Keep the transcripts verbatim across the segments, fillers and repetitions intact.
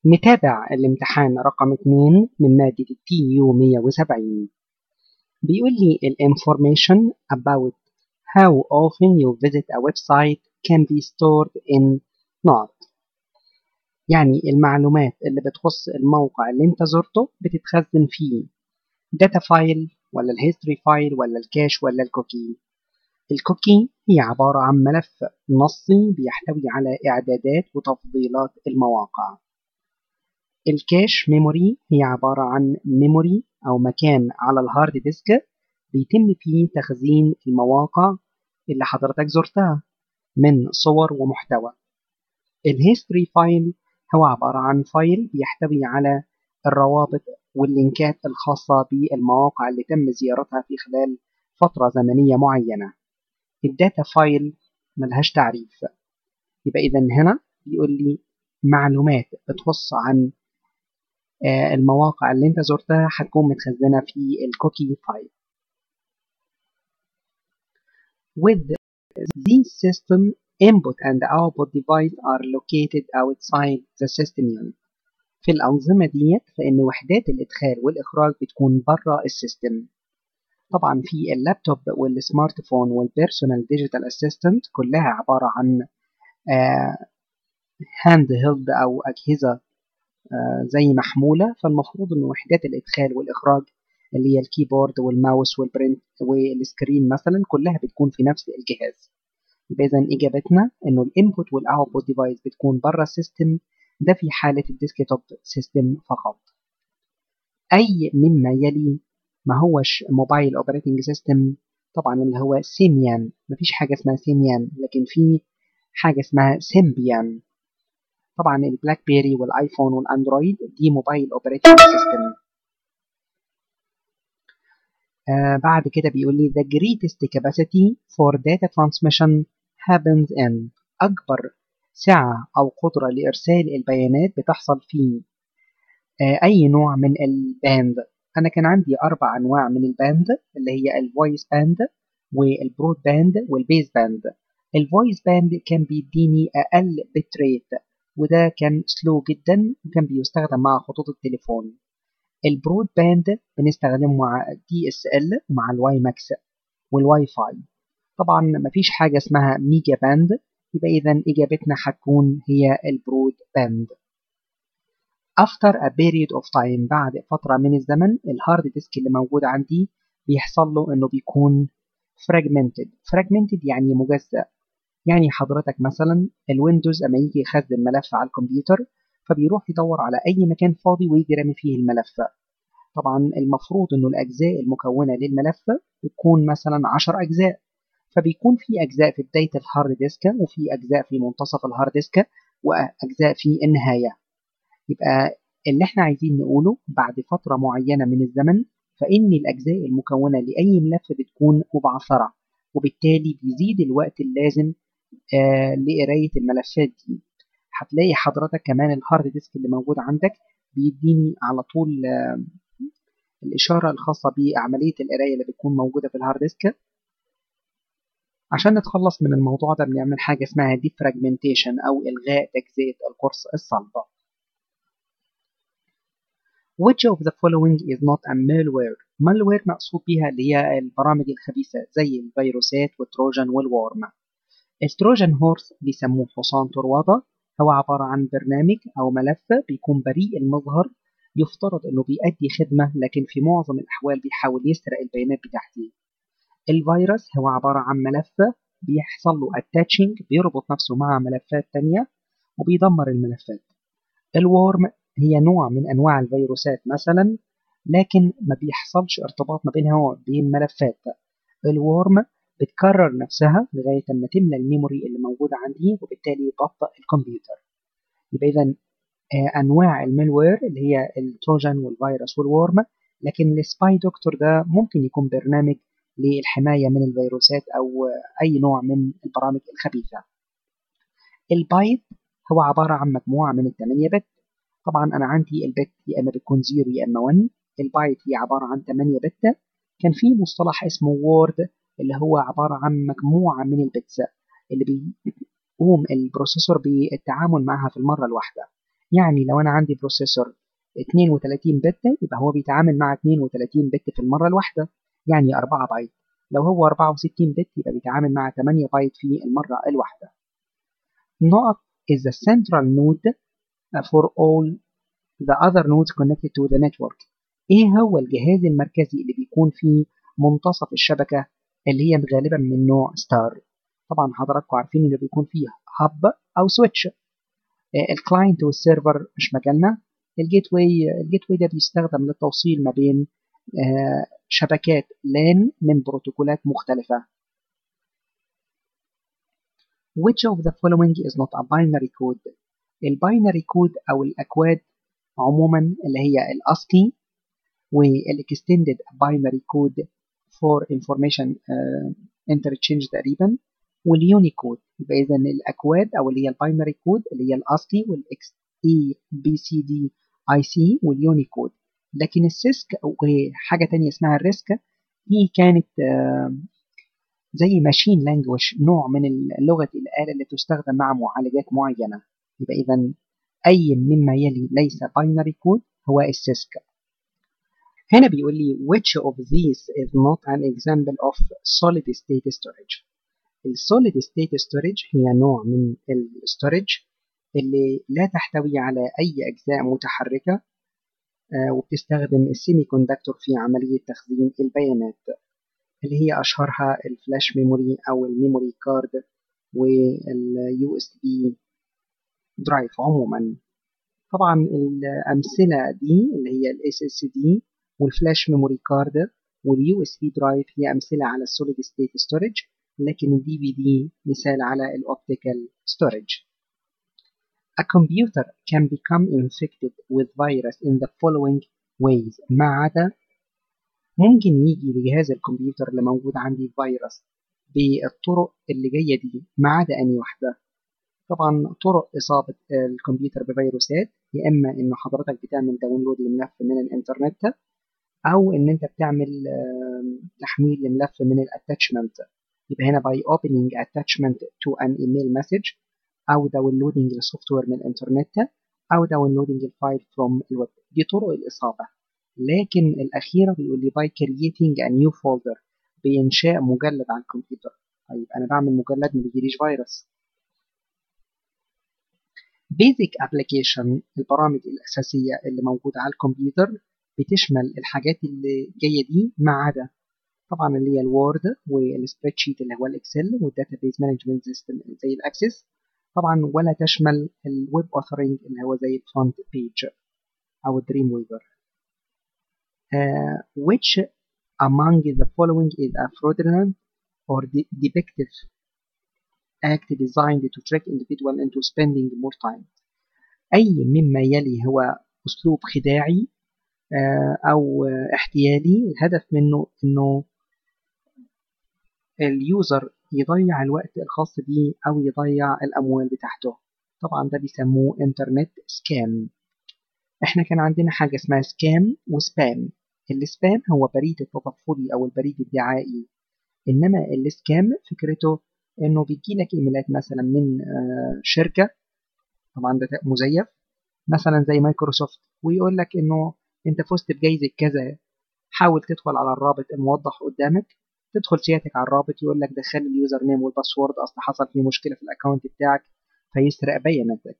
نتابع الامتحان رقم اتنين من مادة تي يو مية وسبعين. بيقول لي ال information about how often you visit a website can be stored in not. يعني المعلومات اللي بتخص الموقع اللي انت زرته بتتخزن فيه data file ولا الهيستوري فايل ولا الكاش ولا الكوكي. الكوكي هي عبارة عن ملف نصي بيحتوي على إعدادات وتفضيلات المواقع. الكاش ميموري هي عبارة عن ميموري أو مكان على الهارد ديسك بيتم فيه تخزين المواقع اللي حضرتك زرتها من صور ومحتوى. الهيستوري فايل هو عبارة عن فايل بيحتوي على الروابط واللينكات الخاصة بالمواقع اللي تم زيارتها في خلال فترة زمنية معينة. الداتا فايل ملهاش تعريف، يبقى إذا هنا بيقول لي معلومات بتخص عن المواقع اللي انت زرتها هتكون متخزنة في الكوكي فايل. With these system input and output device are located outside the system unit. في الأنظمة ديت فإن وحدات الإدخال والإخراج بتكون بره السيستم. طبعا في اللابتوب والسمارت فون والبيرسونال ديجيتال اسيستنت كلها عبارة عن هاند هيلد أو أجهزة آه زي محمولة، فالمفروض إن وحدات الإدخال والإخراج اللي هي الكيبورد والماوس والبرنت والسكرين مثلا كلها بتكون في نفس الجهاز. يبقى إذا إجابتنا إنه الإنبوت والأوتبوت ديفايس بتكون بره السيستم، ده في حالة الديسكتوب سيستم فقط. أي مما يلي ما هوش موبايل أوبريتنج سيستم، طبعا اللي هو سيميان، مفيش حاجة اسمها سيميان لكن في حاجة اسمها سيمبيان. طبعا البلاك بيري والايفون والاندرويد دي موبايل اوبريتنج سيستم. آه بعد كده بيقول لي the greatest capacity for data transmission happens in. اكبر سعة او قدرة لارسال البيانات بتحصل في آه اي نوع من الباند. انا كان عندي اربع انواع من الباند اللي هي الفويس باند والبرود باند والبيز باند. الفويس باند كان بيديني اقل بتريت وده كان سلو جدا وكان بيستخدم مع خطوط التليفون. البرود باند بنستخدمه مع دي اس ال ومع الواي ماكس والواي فاي. طبعا مفيش حاجة اسمها ميجا باند، يبقى إذا إجابتنا هتكون هي البرود باند. After a period of time، بعد فترة من الزمن الهارد ديسك اللي موجود عندي بيحصل له إنه بيكون fragmented. fragmented يعني مجزأ. يعني حضرتك مثلا الويندوز اما يجي يخزن ملف على الكمبيوتر فبيروح يدور على اي مكان فاضي ويجي رامي فيه الملف. طبعا المفروض انه الاجزاء المكونه للملف بتكون مثلا عشر اجزاء، فبيكون في اجزاء في بدايه الهارد ديسك وفي اجزاء في منتصف الهارد ديسك واجزاء في النهايه. يبقى اللي احنا عايزين نقوله بعد فتره معينه من الزمن فان الاجزاء المكونه لاي ملف بتكون مبعثره، وبالتالي بيزيد الوقت اللازم آه لقراية الملفات دي. هتلاقي حضرتك كمان الهارد ديسك اللي موجود عندك بيديني على طول آه الإشارة الخاصة بعملية القراية اللي بتكون موجودة في الهارد ديسك. عشان نتخلص من الموضوع ده بنعمل حاجة اسمها ديفراجمنتيشن أو إلغاء تجزئة القرص الصلبة. Which of the following is not a malware؟ malware مقصود بيها اللي هي البرامج الخبيثة زي الفيروسات والتروجان والورم. التروجان هورس بيسموه حصان طروادة، هو عبارة عن برنامج أو ملف بيكون بريء المظهر، يفترض أنه بيأدي خدمة لكن في معظم الأحوال بيحاول يسرق البيانات بتاعتي. الفيروس هو عبارة عن ملف بيحصل له اتاتشنج، بيربط نفسه مع ملفات تانية وبيدمر الملفات. الورم هي نوع من أنواع الفيروسات مثلا لكن ما بيحصلش ارتباط ما بينها وبين ملفات. الورم بتكرر نفسها لغاية ما تملى الميموري اللي موجودة عندي وبالتالي يبطئ الكمبيوتر. يبقى إذا أنواع المالوير اللي هي التروجان والفيروس والورم، لكن السباي دكتور ده ممكن يكون برنامج للحماية من الفيروسات أو أي نوع من البرامج الخبيثة. البايت هو عبارة عن مجموعة من الثمانية بت. طبعا أنا عندي البت يا إما بتكون زيرو يا إما واحد. البايت هي عبارة عن ثمانية بت. كان في مصطلح اسمه وورد اللي هو عبارة عن مجموعة من البتس اللي بيقوم البروسيسور بالتعامل معها في المرة الواحدة. يعني لو أنا عندي بروسيسور اثنين وثلاثين بت يبقى هو بيتعامل مع اثنين وثلاثين بت في المرة الواحدة، يعني أربعة بايت. لو هو أربعة وستين بت يبقى بيتعامل مع ثمانية بايت في المرة الواحدة. نقط is the central node for all the other nodes connected to the network. ايه هو الجهاز المركزي اللي بيكون في منتصف الشبكة اللي هي غالبا من نوع ستار؟ طبعا حضراتكم عارفين انه بيكون فيه هب او سويتش. الكلاينت والسيرفر مش مجالنا. الجيت واي الجيت واي ده بيستخدم للتوصيل ما بين شبكات لان من بروتوكولات مختلفة. Which of the following is not a binary code؟ الباينري كود او الاكواد عموما اللي هي الاسكي والاكستندد باينري كود فور انفورميشن انترتشينج تقريبا، واليونيكود. يبقى اذا الاكواد او اللي هي الباينري كود اللي هي الاسكي والاكس اي بي سي دي اي سي واليونيكود. لكن السيسك وحاجه ثانيه اسمها الريسك دي كانت زي ماشين لانجوج، نوع من لغه الاله اللي تستخدم مع معالجات معينه. يبقى اذا اي مما يلي ليس باينري كود هو السيسك. هنا بيقول لي which of these is not an example of solid state storage؟ السوليد ستيت storage هي نوع من الستورج اللي لا تحتوي على أي أجزاء متحركة، آه وبتستخدم السيمي كوندكتور في عملية تخزين البيانات، اللي هي أشهرها الفلاش ميموري أو الميموري كارد واليو اس بي درايف عموما. طبعا الأمثلة دي اللي هي الاس اس دي والفلاش ميموري كارد واليو اس بي درايف هي أمثلة على السوليد ستيت ستورج، لكن الدي في دي مثال على الأوبتيكال storage. A computer can become infected with virus in the following ways. ما عدا ممكن يجي لجهاز الكمبيوتر اللي موجود عندي فيروس بالطرق اللي جاية دي ما عدا أني واحدة. طبعا طرق إصابة الكمبيوتر بفيروسات يا إما إنه حضرتك بتعمل داونلود لملف من الإنترنت، أو إن أنت بتعمل تحميل لملف من الاتاتشمنت. يبقى هنا by opening attachment to an email message، أو downloading السوفت وير من الإنترنت، أو downloading الفايل from الويب. دي طرق الإصابة. لكن الأخيرة بيقول لي by creating a new folder، بإنشاء مجلد على الكمبيوتر. طيب أنا بعمل مجلد ما بيجيليش فيروس. basic application البرامج الأساسية اللي موجودة على الكمبيوتر بتشمل الحاجات اللي جاية دي ما عدا طبعا اللي هي الوورد والسبريد شيت اللي هو الاكسل والداتابيز مانجمنت سيستم زي الاكسس طبعا، ولا تشمل الويب اوثرنج اللي هو زي الفرونت بيج او الدريم ويفر. uh, which among the following is a fraudulent or defective act designed to trick individual into spending more time؟ اي مما يلي هو اسلوب خداعي uh, او احتيالي الهدف منه انه اليوزر يضيع الوقت الخاص بيه أو يضيع الأموال بتاعته. طبعا ده بيسموه انترنت سكام. احنا كان عندنا حاجة اسمها سكام وسبام. السبام هو بريد التطفلي أو البريد الدعائي، إنما السكام فكرته إنه بيجيلك إيميلات مثلا من شركة، طبعا ده مزيف مثلا زي مايكروسوفت، ويقول لك إنه أنت فزت بجائزة كذا، حاول تدخل على الرابط الموضح قدامك. تدخل سيادتك على الرابط يقول لك دخل اليوزر نيم والباسورد، اصل حصل فيه مشكله في الاكونت بتاعك، فيسرق بياناتك.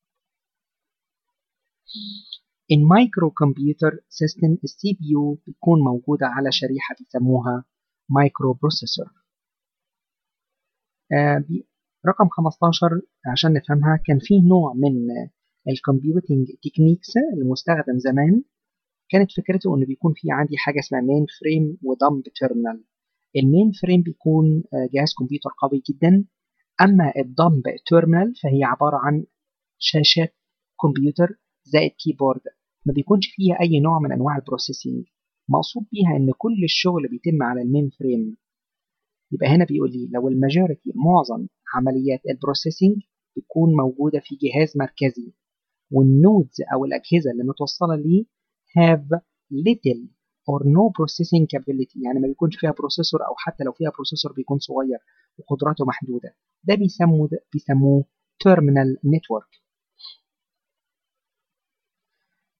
In microcomputer system السي بي يو بتكون موجوده على شريحه بيسموها مايكرو بروسيسور. آه رقم خمستاشر عشان نفهمها، كان فيه نوع من الكمبيوتنج تكنيكس المستخدم زمان، كانت فكرته انه بيكون في عندي حاجه اسمها مين فريم ودمب تيرمينال. المين فريم بيكون جهاز كمبيوتر قوي جدا، اما الدمب تيرمينال فهي عباره عن شاشه كمبيوتر زائد كيبورد، ما بيكونش فيها اي نوع من انواع البروسيسنج. مقصود بيها ان كل الشغل بيتم على المين فريم. يبقى هنا بيقول لي لو الماجوريتي معظم عمليات البروسيسنج بتكون موجوده في جهاز مركزي، والنودز او الاجهزه اللي متوصله ليه have little or no processing capability، يعني ما بيكونش فيها بروسيسور، او حتى لو فيها بروسيسور بيكون صغير وقدراته محدوده. ده بيسموه ده بيسموه terminal network.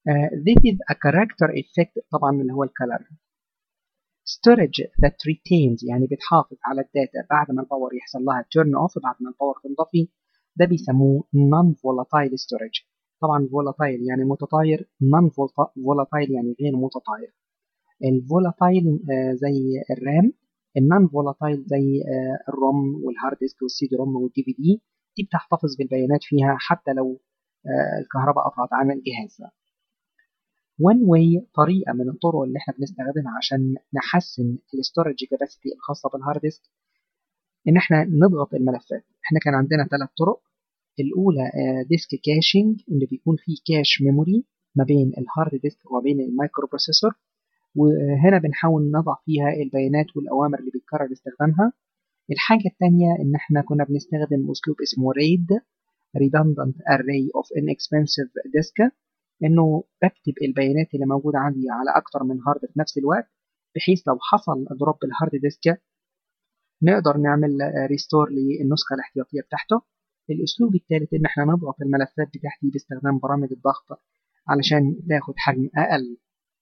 Uh, this is a character effect طبعا اللي هو الكلر. storage that retains يعني بتحافظ على الداتا بعد ما الباور يحصل لها turn off، بعد ما الباور تنطفي، ده بيسموه non volatile storage. طبعا volatile يعني متطاير، non volatile يعني غير متطاير. الفولاتايل آه زي الرام، النون فولاتايل زي آه الروم والهارد ديسك والسي دي روم والدي في دي، دي بتحتفظ بالبيانات فيها حتى لو آه الكهرباء قطعت عن الجهاز. one way طريقة من الطرق اللي احنا بنستخدمها عشان نحسن الاستورج كاباسيتي الخاصة بالهارد ديسك ان احنا نضغط الملفات. احنا كان عندنا ثلاث طرق. الاولى ديسك كاشنج اللي بيكون فيه كاش ميموري ما بين الهارد ديسك وما بين المايكرو بروسيسور، وهنا بنحاول نضع فيها البيانات والأوامر اللي بيتكرر استخدامها. الحاجة الثانية إن إحنا كنا بنستخدم أسلوب اسمه ريد Redundant Array of Inexpensive Disk، إنه بكتب البيانات اللي موجودة عندي على أكتر من هارد في نفس الوقت، بحيث لو حصل دروب الهارد ديسك نقدر نعمل ريستور للنسخة الاحتياطية بتاعته. الأسلوب الثالث إن إحنا نضغط الملفات بتاعتي باستخدام برامج الضغط علشان تاخد حجم أقل.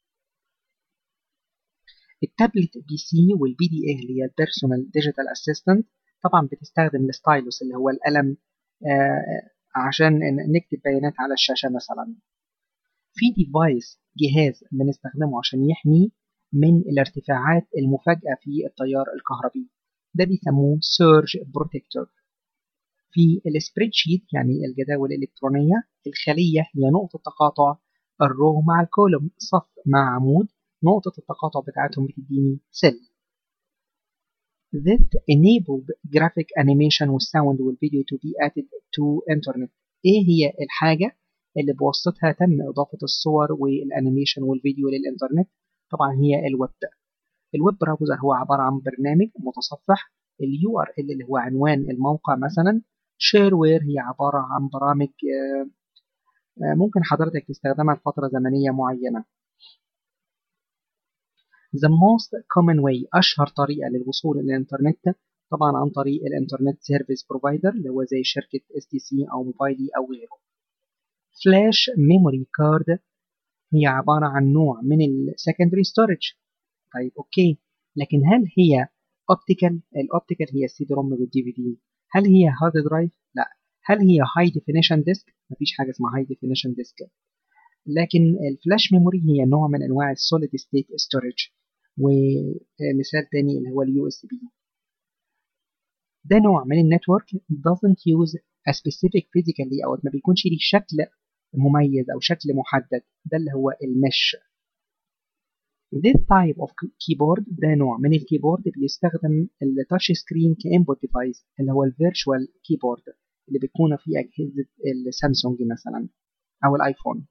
التابلت بي سي والبي دي اي اللي هي البيرسونال ديجيتال اسيستنت طبعا بتستخدم الستايلوس اللي هو القلم آه عشان نكتب بيانات على الشاشة مثلا. في ديفايس جهاز بنستخدمه عشان يحمي من الارتفاعات المفاجئة في التيار الكهربي، ده بيسموه سيرج بروتكتور. في السبريد شيت يعني الجداول الإلكترونية، الخلية هي نقطة تقاطع الرو مع الكولوم، صف مع عمود، نقطة التقاطع بتاعتهم بتديني سيل. That enabled graphic animation والsound والفيديو to be added to internet. ايه هي الحاجة اللي بواسطتها تم إضافة الصور والانيميشن والفيديو للإنترنت؟ طبعا هي الويب. الويب براوزر هو عبارة عن برنامج متصفح. اليو ار ال اللي هو عنوان الموقع مثلا. شيروير هي عبارة عن برامج ممكن حضرتك تستخدمها لفترة زمنية معينة. The most common way أشهر طريقة للوصول إلى الإنترنت طبعا عن طريق الإنترنت سيرفيس بروفايدر اللي هو زي شركة اس تي سي أو موبايلي أو غيره. فلاش ميموري كارد هي عبارة عن نوع من السكندري ستورج. طيب أوكي، لكن هل هي أوبتيكال؟ الأوبتيكال هي السي دي روم والدي في دي. هل هي هارد درايف؟ لا. هل هي هاي ديفينيشن ديسك؟ مفيش حاجة اسمها هاي ديفينيشن ديسك. لكن الفلاش ميموري هي نوع من أنواع السوليد ستيت ستورج. ومثال تاني اللي هو اليو اس بي. ده نوع من النتورك doesn't use a specific physical layout، ما بيكونش ليه شكل مميز أو شكل محدد، ده اللي هو المش. This type of keyboard ده نوع من الكيبورد بيستخدم التاتش سكرين كإنبوت ديفايس اللي هو الفيرتشوال كيبورد اللي بيكون في أجهزة السامسونج مثلا أو الآيفون.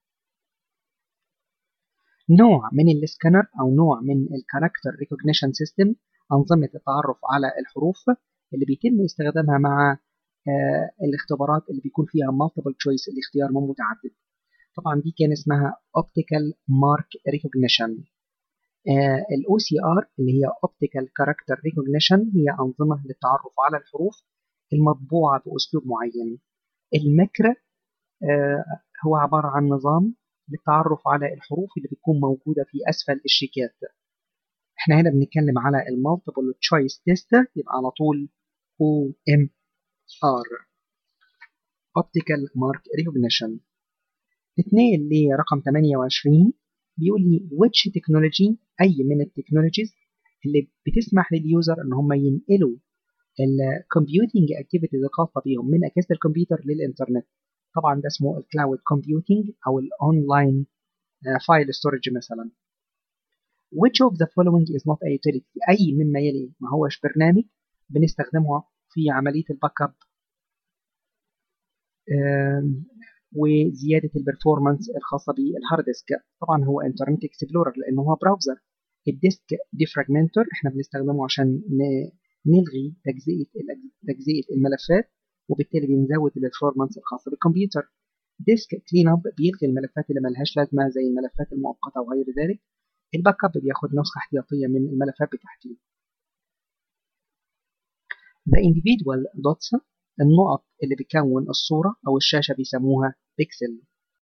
نوع من السكانر أو نوع من الكاركتر ريكوجنيشن سيستم، أنظمة التعرف على الحروف اللي بيتم استخدامها مع آه الاختبارات اللي بيكون فيها multiple choice الاختيار من متعدد. طبعا دي كان اسمها Optical Mark Recognition. آه ال أو سي آر اللي هي Optical Character Recognition هي أنظمة للتعرف على الحروف المطبوعة بأسلوب معين. المكر آه هو عبارة عن نظام للتعرف على الحروف اللي بتكون موجودة في أسفل الشيكات. احنا هنا بنتكلم على المالتيبل تشويس تيست، يبقى على طول أو إم آر Optical Mark Recognition. اثنين اللي رقم ثمانية وعشرين بيقول لي which technology، أي من التكنولوجيز اللي بتسمح لليوزر إن هم ينقلوا الكمبيوتنج اكتيفيتيز الخاصة بيهم من أجهزة الكمبيوتر للإنترنت. طبعا ده اسمه الكلاود كومبيوتنج أو الأونلاين فايل ستورج مثلا. which of the following is not a utility، أي مما يلي ما هوش برنامج بنستخدمه في عملية الباك اب وزيادة البرفورمانس الخاصة بالهارد ديسك. طبعا هو انترنت اكسبلورر لأنه هو براوزر. الديسك ديفراجمنتور احنا بنستخدمه عشان نلغي تجزئة تجزئة الملفات وبالتالي بنزود البرفورمانس الخاصة بالكمبيوتر. ديسك كلين اب بيلغي الملفات اللي ملهاش لازمة زي الملفات المؤقتة وغير ذلك. الباك اب بياخد نسخة احتياطية من الملفات بتاعتي. The individual dots النقط اللي بتكون الصورة أو الشاشة بيسموها بيكسل.